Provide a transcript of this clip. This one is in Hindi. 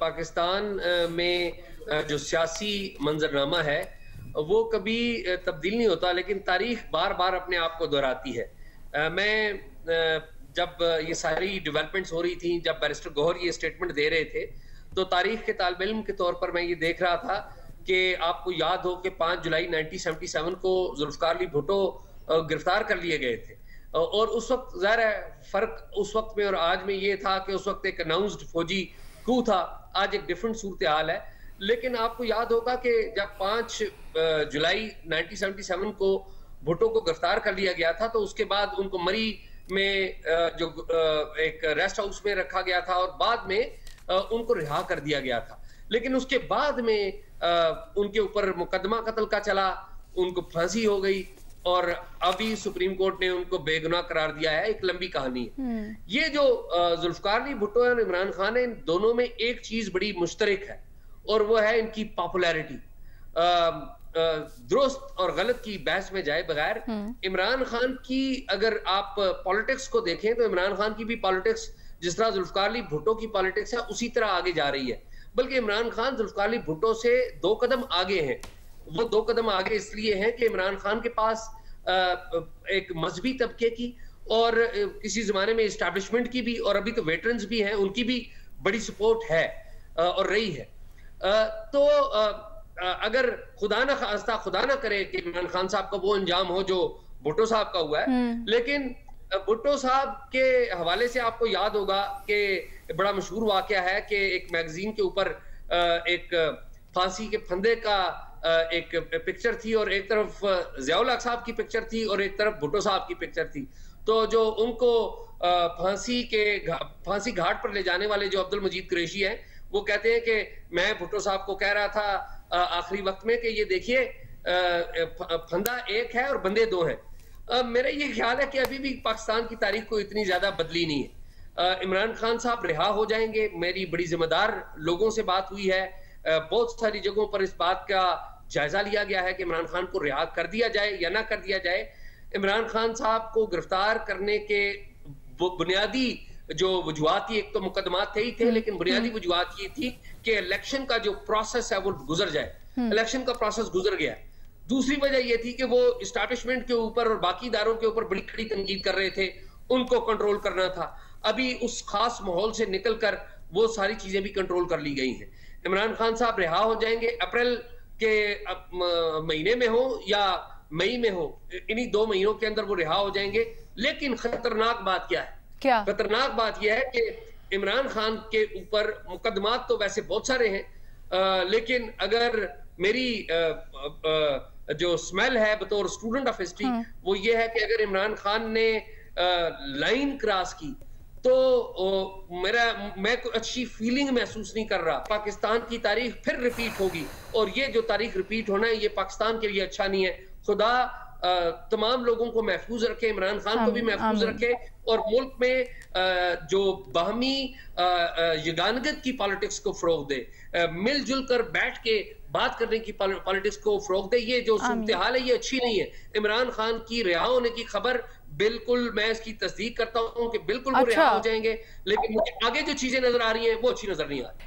पाकिस्तान में जो सियासी मंजरनामा है वो कभी तब्दील नहीं होता, लेकिन तारीख बार बार अपने आप को दोहराती है। जब ये सारी डेवलपमेंट्स हो रही थी, जब बैरिस्टर गौहर ये स्टेटमेंट दे रहे थे, तो तारीख के तालिब इल्म के तौर पर मैं ये देख रहा था कि आपको याद हो कि 5 जुलाई 1977 को जुल्फकार अली भुट्टो गिरफ्तार कर लिए गए थे। और उस वक्त ज़ाहिर है फ़र्क उस वक्त में और आज में ये था कि उस वक्त एक अनाउंस्ड फौजी कू था, आज एक डिफरेंट सूरत हाल है। लेकिन आपको याद होगा कि जब 5 जुलाई 1977 को भुट्टो को गिरफ्तार कर लिया गया था, तो उसके बाद उनको मरी में जो एक रेस्ट हाउस में रखा गया था और बाद में उनको रिहा कर दिया गया था। लेकिन उसके बाद में उनके ऊपर मुकदमा कत्ल का चला, उनको फांसी हो गई और अभी सुप्रीम कोर्ट ने उनको बेगुनाह करार दिया है। एक लंबी कहानी है। ये जो जुल्फकार अली भुट्टो और इमरान खान है, इन दोनों में एक चीज बड़ी मुश्तरक है और वो है इनकी पॉपुलैरिटी। दुरुस्त और गलत की बहस में जाए बगैर, इमरान खान की अगर आप पॉलिटिक्स को देखें तो इमरान खान की भी पॉलिटिक्स जिस तरह जुल्फकार अली भुट्टो की पॉलिटिक्स है उसी तरह आगे जा रही है। बल्कि इमरान खान जुल्फकार अली भुट्टो से 2 कदम आगे हैं। वो 2 कदम आगे इसलिए हैं कि इमरान खान के पास एक मजहबी तबके की और किसी जमाने में इस्टेब्लिशमेंट की भी और अभी तो वेटरन्स भी हैं, उनकी भी बड़ी सपोर्ट है और रही है। तो अगर खुदा ना खास्ता, खुदा ना करे कि इमरान खान साहब का वो अंजाम हो जो भुट्टो साहब का हुआ है, लेकिन भुट्टो साहब के हवाले से आपको याद होगा कि बड़ा मशहूर वाकया है कि एक मैगजीन के ऊपर एक फांसी के फंदे का एक पिक्चर थी और एक तरफ ज़ियाउल हक साहब की पिक्चर थी और एक तरफ भुट्टो साहब की पिक्चर थी। तो जो उनको फांसी घाट पर ले जाने वाले जो अब्दुल मजीद कुरैशी हैं, वो कहते हैं कि मैं भुट्टो साहब को कह रहा था आखिरी वक्त में कि ये देखिए फंदा एक है और बंदे 2 हैं। मेरा ये ख्याल है कि अभी भी पाकिस्तान की तारीख को इतनी ज्यादा बदली नहीं है। इमरान खान साहब रिहा हो जाएंगे। मेरी बड़ी जिम्मेदार लोगों से बात हुई है, बहुत सारी जगहों पर इस बात का जायजा लिया गया है कि इमरान खान को रिहा कर दिया जाए या ना कर दिया जाए। इमरान खान साहब को गिरफ्तार करने के बुनियादी जो वजूहात थी, एक तो मुकदमात थे ही थे, लेकिन बुनियादी वजूहात ये थी कि इलेक्शन का जो प्रोसेस है वो गुजर जाए। इलेक्शन का प्रोसेस गुजर गया। दूसरी वजह ये थी कि वो इस्टेब्लिशमेंट के ऊपर और बाकी इदारों के ऊपर बड़ी खड़ी तनकीद कर रहे थे, उनको कंट्रोल करना था। अभी उस खास माहौल से निकलकर वो सारी चीजें भी कंट्रोल कर ली गई हैं। इमरान खान साहब रिहा हो जाएंगे, अप्रैल के महीने में हो या मई में हो, इन्हीं 2 महीनों के अंदर वो रिहा हो जाएंगे। लेकिन खतरनाक बात क्या है? क्या खतरनाक बात यह है कि इमरान खान के ऊपर मुकदमात तो वैसे बहुत सारे हैं, लेकिन अगर मेरी जो स्मेल है बतौर स्टूडेंट ऑफ हिस्ट्री वो ये है कि अगर इमरान खान ने लाइन क्रॉस की तो मैं कोई अच्छी फीलिंग महसूस नहीं कर रहा। पाकिस्तान की तारीख फिर रिपीट होगी और ये जो तारीख रिपीट होना है ये पाकिस्तान के लिए अच्छा नहीं है। खुदा तमाम लोगों को महफूज रखे, इमरान खान को भी महफूज रखे और मुल्क में जो बाहमी यगानगत की पॉलिटिक्स को फरोग दे, मिलजुल कर बैठ के बात करने की पॉलिटिक्स को फरोग दे। ये जो सूरत हाल है ये अच्छी नहीं है। इमरान खान की रिहा होने की खबर बिल्कुल मैं इसकी तस्दीक करता हूँ कि बिल्कुल वो रिहा हो जाएंगे, लेकिन मुझे आगे जो चीजें नजर आ रही हैं वो अच्छी नजर नहीं आ रही।